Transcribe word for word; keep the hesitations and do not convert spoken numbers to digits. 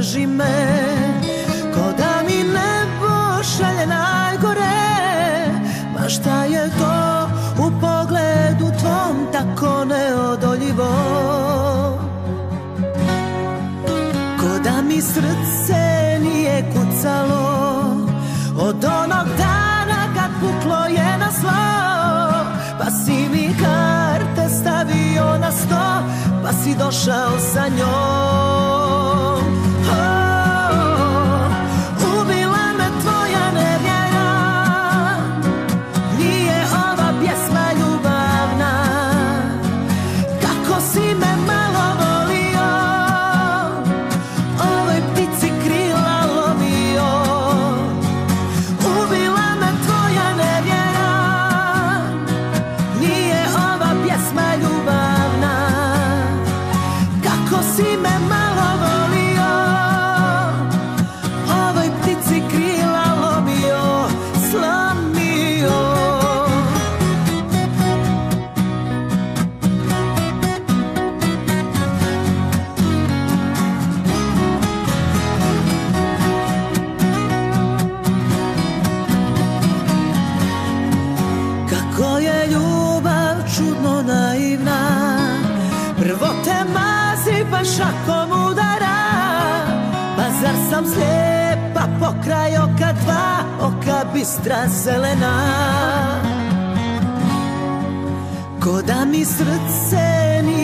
drži me, ko da mi nebo šalje najgore. Ma šta je to u pogledu tvom tako neodoljivo, ko da mi srce nije kucalo od onog dana kad puklo je na zlo. Pa si mi karte stavio na sto, pa si došao sa njom. Oh, ubila me tvoja nevjera, nije ova pjesma ljubavna. Kako si me malo volio, ovoj ptici krila lomio. Ubila me tvoja nevjera, nije ova pjesma ljubavna. Kako si me malo volio, ovoj ptici krila lomio, slomio. Kako je ljubav čudno naivna, prvo te mazi pa šakom udara. Pa zar sam slijepa pokraj oka dva, oka bistra zelena. Ko da mi srce nije